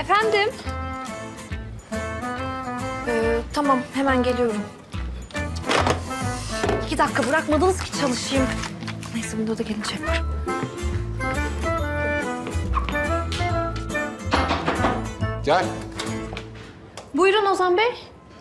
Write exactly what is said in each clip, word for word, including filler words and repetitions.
Efendim? Ee, tamam, hemen geliyorum. İki dakika bırakmadınız ki çalışayım. Neyse, bunda da gelince yaparım. Gel. Buyurun Ozan Bey.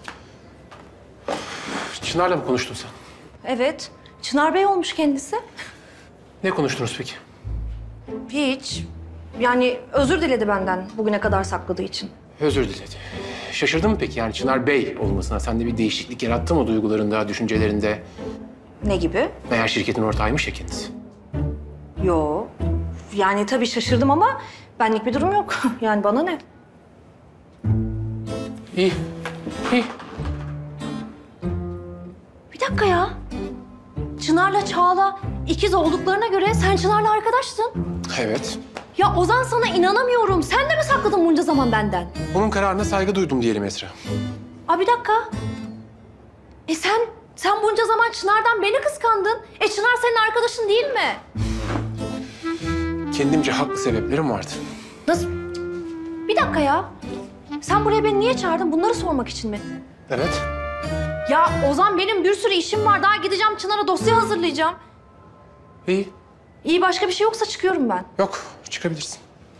Çınar'la mı konuştun sen? Evet, Çınar Bey olmuş kendisi. Ne konuştunuz peki? Hiç. Yani özür diledi benden bugüne kadar sakladığı için. Özür diledi. Şaşırdın mı peki yani Çınar Bey olmasına? Sende bir değişiklik yarattı mı duygularında, düşüncelerinde? Ne gibi? Meğer şirketin ortağıymış ya kendisi. Yo. Yani tabii şaşırdım ama benlik bir durum yok. Yani bana ne? İyi, iyi. Bir dakika ya. Çınar'la Çağla ikiz olduklarına göre sen Çınar'la arkadaştın. Evet. Ya Ozan, sana inanamıyorum. Sen de mi sakladın bunca zaman benden? Onun kararına saygı duydum diyelim Esra. Aa, bir dakika. E sen, sen bunca zaman Çınar'dan beni kıskandın. E Çınar senin arkadaşın değil mi? Kendimce haklı sebeplerim vardı. Nasıl? Bir dakika ya. Sen buraya beni niye çağırdın? Bunları sormak için mi? Evet. Ya Ozan, benim bir sürü işim var. Daha gideceğim Çınar'a dosya hazırlayacağım. İyi. İyi, başka bir şey yoksa çıkıyorum ben. Yok, çıkabilirsin.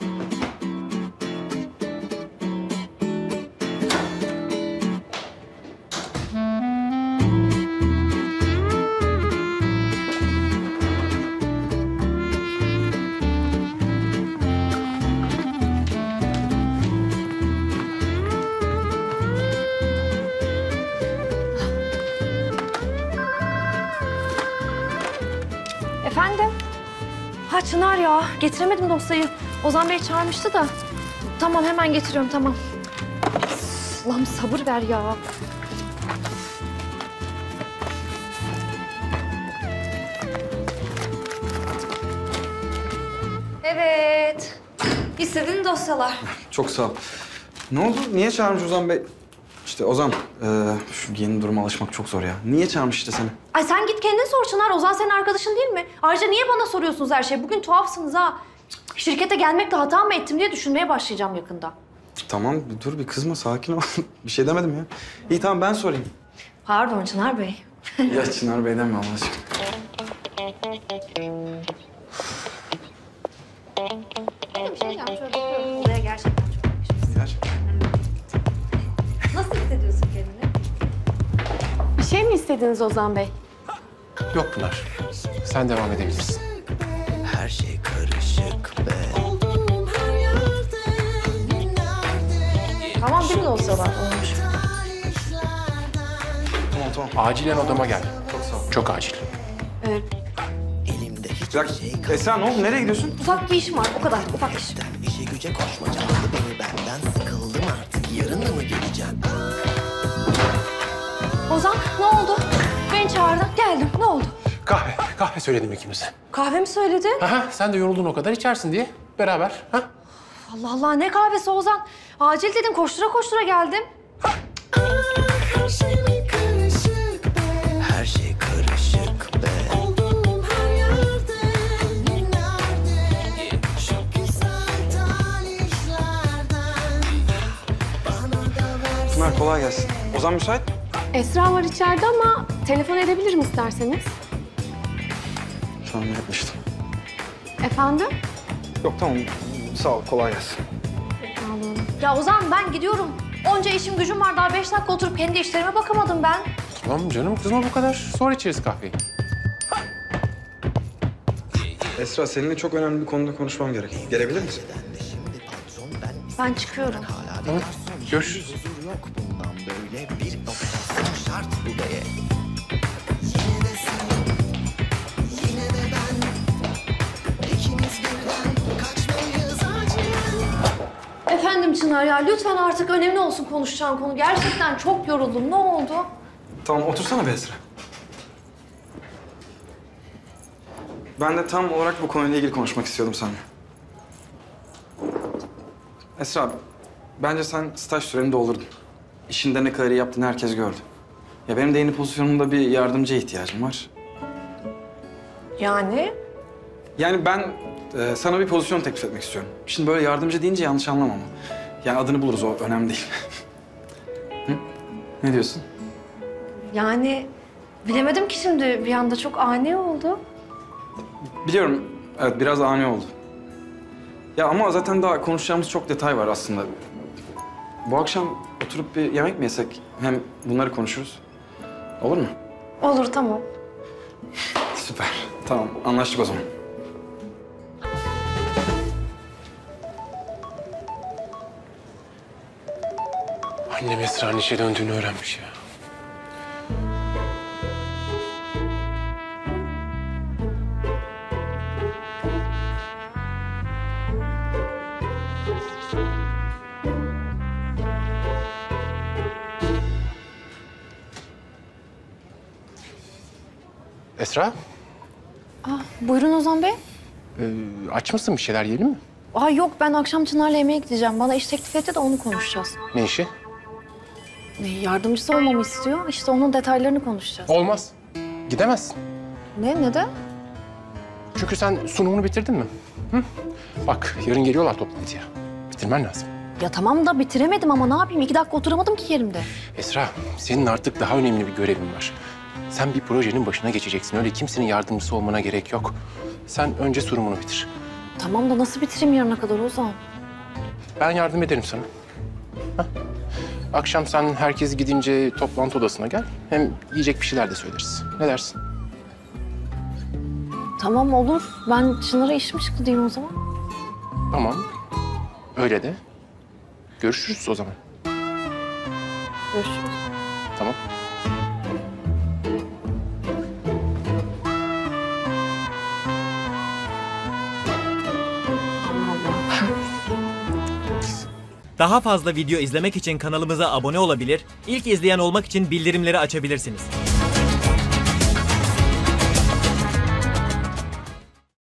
Efendim? Ha Çınar ya, getiremedim dosyayı. Ozan Bey çağırmıştı da. Tamam, hemen getiriyorum, tamam. Allah'ım sabır ver ya. Evet. İstediğin dosyalar. Çok sağ ol. Ne oldu? Niye çağırmış Ozan Bey? İşte Ozan, e, şu yeni duruma alışmak çok zor ya. Niye çağırmış işte seni? Ay sen git kendin sor Çınar. Ozan senin arkadaşın değil mi? Ayrıca niye bana soruyorsunuz her şeyi? Bugün tuhafsınız ha. Şirkete gelmekle hata mı ettim diye düşünmeye başlayacağım yakında. Tamam, bir dur bir kızma, sakin ol. Bir şey demedim ya. İyi tamam, ben sorayım. Pardon Çınar Bey. Ya Çınar Bey deme Allah aşkına. Bir şey diyeceğim, şöyle bakıyorum. Olaya gerçekten çok yakışmış. Gerçekten. Nasıl hissediyorsun kendini? Bir şey mi istediniz Ozan Bey? Yok Pınar. Sen devam edebilirsin. Her şey karışık be. Tamam değil mi dosyalar? Olmuş. Tamam tamam. Acilen odama gel. Çok sağ ol. Çok acil. Ee, Elimde Bir hiçbir dakika. şey kalmadı. Esra ne oldu? Nereye gidiyorsun? ufak bir işim var, o kadar. Ufak iş. İşe güce koşmaca aldı beni benden. Sıkıldım artık. Yarın mı geleceğim? Ozan, ne oldu? Beni çağırdın, geldim. Ne oldu? Kahve, kahve söyledim ikimize. Kahve mi söyledin? Aha, sen de yoruldun o kadar içersin diye. Beraber, ha? Allah Allah, ne kahvesi Ozan? Acil dedim, koştura koştura geldim. Her şey karışık be. Pınar kolay gelsin. Ozan müsait mi? Esra var içeride ama telefon edebilirim isterseniz. Tahmin etmiştim. Efendim? Yok tamam, sağ ol, kolay gelsin. Sağ olun. Ya Ozan, ben gidiyorum. Onca işim gücüm var, daha beş dakika oturup kendi işlerime bakamadım ben. Tamam canım, kızma bu kadar. Sonra içeriz kahveyi. Esra, seninle çok önemli bir konuda konuşmam gerek. Gelebilir misin? Ben çıkıyorum. Tamam, görüşürüz. Yok bundan böyle bir operasyon şart bu beye. Efendim Çınar ya, lütfen artık önemli olsun konuşacağım konu. Gerçekten çok yoruldum. Ne oldu? Tamam, otursana be Esra. Ben de tam olarak bu konuyla ilgili konuşmak istiyordum seninle. Esra, bence sen staj süreni doldurdun. İşinde ne kadar iyi yaptığını herkes gördü. Ya benim de yeni pozisyonumda bir yardımcıya ihtiyacım var. Yani? Yani ben e, sana bir pozisyon teklif etmek istiyorum. Şimdi böyle yardımcı deyince yanlış anlama ama. Yani adını buluruz, o önemli değil. Hı? Ne diyorsun? Yani bilemedim ki şimdi. Bir anda çok ani oldu. Biliyorum, evet biraz ani oldu. Ya ama zaten daha konuşacağımız çok detay var aslında. Bu akşam oturup bir yemek mi yesek? Hem bunları konuşuruz. Olur mu? Olur, tamam. Süper. Tamam, anlaştık o zaman. Annem Esra'nın işe döndüğünü öğrenmiş ya. Esra, Buyurun Ozan Bey. e, aç mısın, bir şeyler yiyelim mi? Aa yok, ben akşam Çınar'la yemeğe gideceğim. Bana iş teklif etti de onu konuşacağız. Ne işi? Ne, yardımcısı olmamı istiyor. İşte onun detaylarını konuşacağız. Olmaz. Gidemezsin. Ne, neden? Çünkü sen sunumunu bitirdin mi? Hı? Bak, yarın geliyorlar toplantıya. Bitirmen lazım. Ya tamam da bitiremedim ama ne yapayım? İki dakika oturamadım ki yerimde. Esra, senin artık daha önemli bir görevin var. Sen bir projenin başına geçeceksin. Öyle kimsenin yardımcısı olmana gerek yok. Sen önce sunumunu bitir. Tamam da nasıl bitireyim yarına kadar Ozan? Ben yardım ederim sana. Hah. Akşam sen herkes gidince toplantı odasına gel. Hem yiyecek bir şeyler de söyleriz. Ne dersin? Tamam olur. Ben Çınar'a işim çıktı diyeyim o zaman. Tamam. Öyle de. Görüşürüz o zaman. Görüşürüz. Tamam. Daha fazla video izlemek için kanalımıza abone olabilir, ilk izleyen olmak için bildirimleri açabilirsiniz.